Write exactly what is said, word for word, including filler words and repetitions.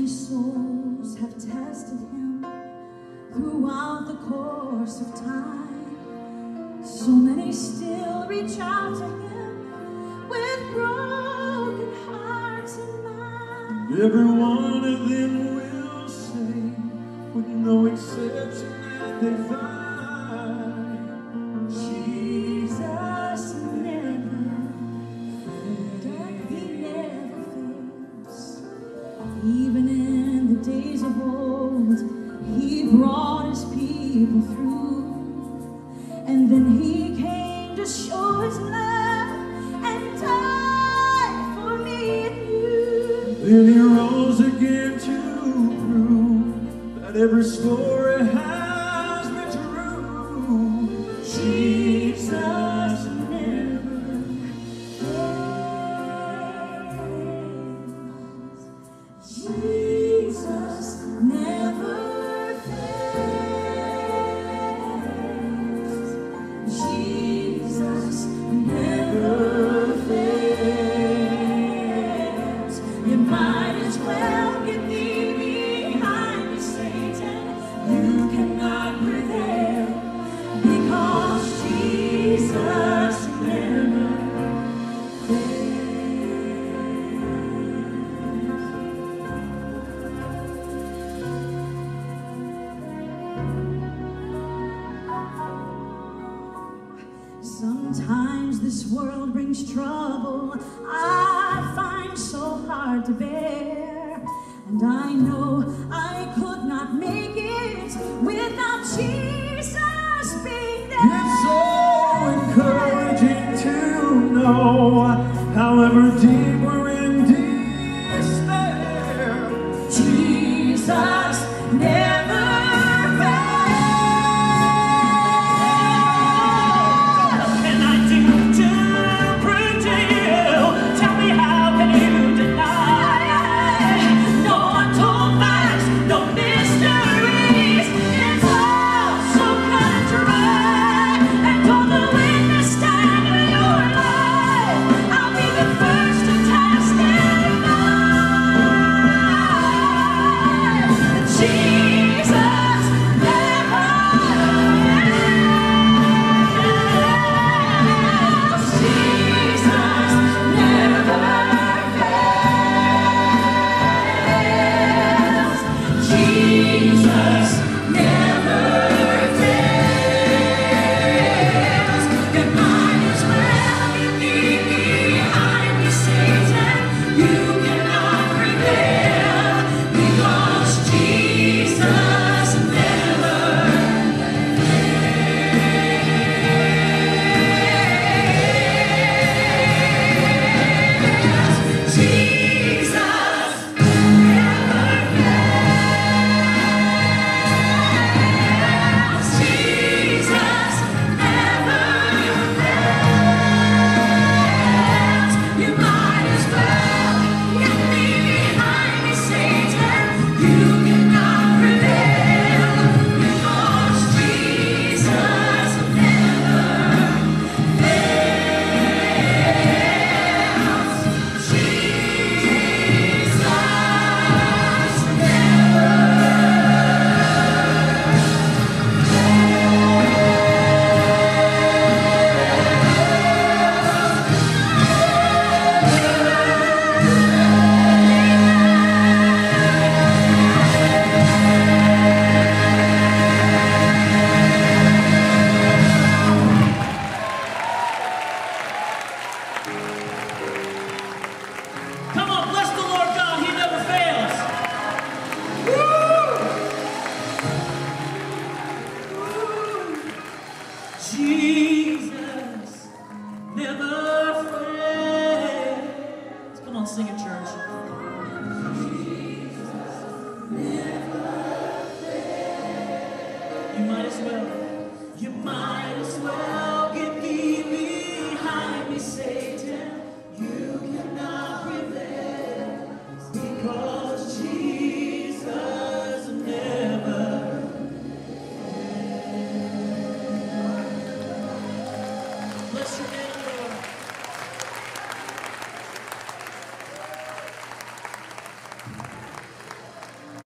many souls have tested him throughout the course of time. So many still reach out to him with broken hearts in mind. Every one of them will say, with no exception, that they find Jesus never fails. He never fails. Even in the days of old, he brought his people through. And then he came to show his love and died for me and you. Then he rose again to prove that every story has been true. Jesus never fails. Jesus never fails. Jesus never fails. You might as well get thee behind me, Satan. You cannot prevail, because Jesus never Sometimes this world brings trouble I find so hard to bear, and I know I could not make it without Jesus being there. It's so encouraging to know, however deep we're in despair, Jesus never bless your name.